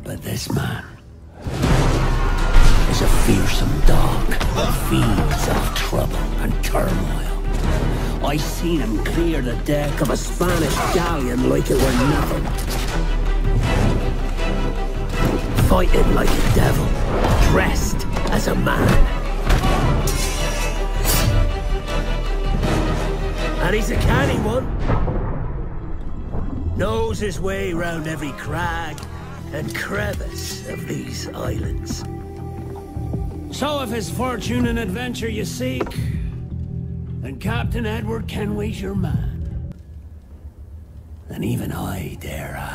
But this man is a fearsome dog that feeds off trouble and turmoil. I seen him clear the deck of a Spanish galleon like it were nothing. Fighting like a devil, dressed as a man. And he's a canny one. Knows his way round every crag and crevice of these islands. So if it's fortune and adventure you seek, then Captain Edward Kenway's your man. And even I dare